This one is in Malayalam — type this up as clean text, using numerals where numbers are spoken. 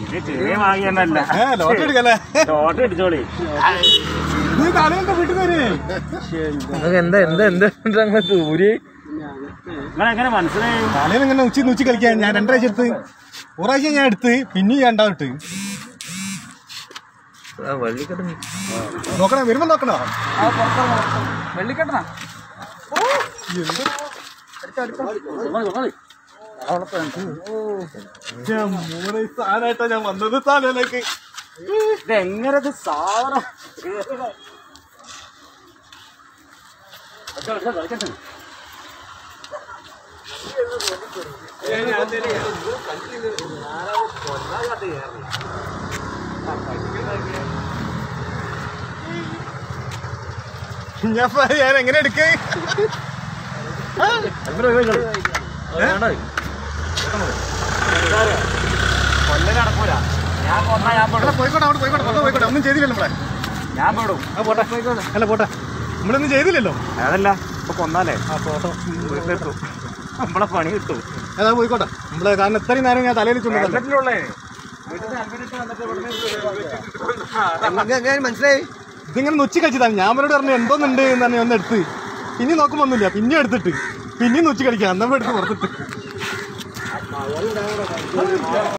ചെറിയ വാങ്ങിയല്ല ലോട്ടറി എടുക്കല്ലേ ലോട്ടറി അടിച്ചോളി നീ തലേന്റെ വീട്ടിൽ വരെ എന്താ എന്താ എന്താ തൂരി നിങ്ങളെങ്ങനെ മനസ്സിലായി തലേന്ന് ഇങ്ങനെ ഉച്ച കളിക്കാൻ ഞാൻ 2 പ്രാവശ്യം എടുത്ത് ഒരാഴ്ച ഞാൻ എടുത്ത് പിന്നെ രണ്ടാമട്ട് നോക്കണ വരുമ്പോ നോക്കണോ വെള്ളിക്കെട്ടണ സാധനമായിട്ടാ ഞാൻ വന്നത് തലേലേക്ക് ഇതെങ്ങനെ സാധനം ഞാൻ എങ്ങനെ എടുക്കേ കൊല്ലം നടക്കൂല ഞാൻ കൊന്നാ ഞാൻ പെടും പോയിക്കോട്ടെ അവിടെ പോയിക്കോട്ടെ ഒന്നും ചെയ്തില്ലല്ലോ നമ്മളെ ഞാൻ പെടും പോട്ടെ അല്ല പോട്ടെ നമ്മളൊന്നും ചെയ്തില്ലല്ലോ അതല്ല ഇപ്പൊ കൊന്നാലേ ആ പോട്ടെ വീട്ടിലെത്തും നമ്മളെ പണി കിട്ടും അതാ പോയിക്കോട്ടെ നമ്മള് കാരണം ഇത്രയും നേരം ഞാൻ തലയിൽ ചുമതലേ മനസ്സിലായി ഇതിങ്ങനെ നൊച്ചി കളിച്ചതാണ് ഞാൻ അവരോട് പറഞ്ഞു എന്തോന്നുണ്ട് എന്ന് പറഞ്ഞാൽ ഒന്ന് എടുത്ത് പിന്നെ നോക്കുമ്പോ ഒന്നുമില്ല പിന്നെ എടുത്തിട്ട് പിന്നെയും നൊച്ചി കളിക്കാം അന്നപ്പോ എടുത്ത് പുറത്തിട്ട്